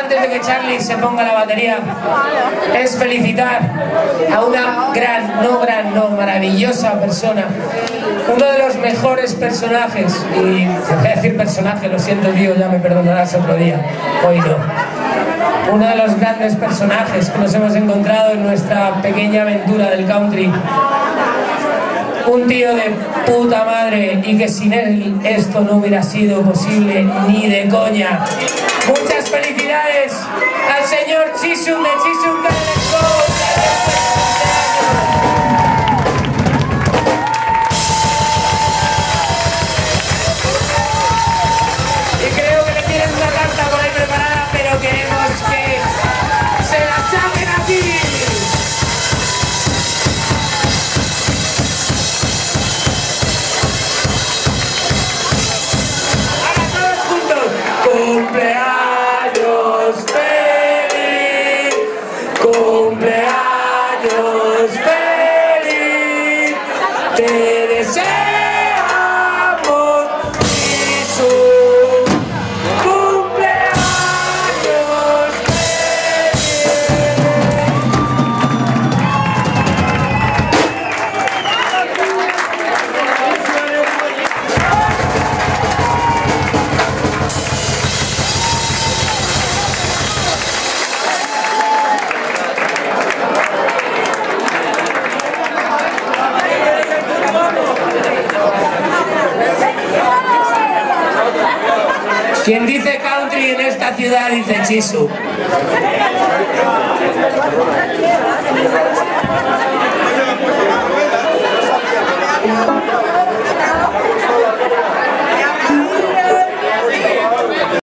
antes de que Charlie se ponga la batería, es felicitar a una maravillosa persona, uno de los mejores personajes, y te voy a decir personaje, lo siento tío, ya me perdonarás otro día, hoy no. Uno de los grandes personajes que nos hemos encontrado en nuestra pequeña aventura del country. Un tío de puta madre y que sin él esto no hubiera sido posible ni de coña. Muchas felicidades al señor Chisum de Chisum Calderón. Y creo que le tienen una carta por ahí preparada, pero queremos que se la saquen aquí. Cumpleaños feliz, cumpleaños feliz, te deseamos Jesús, cumpleaños Quien dice country en esta ciudad dice Chisu.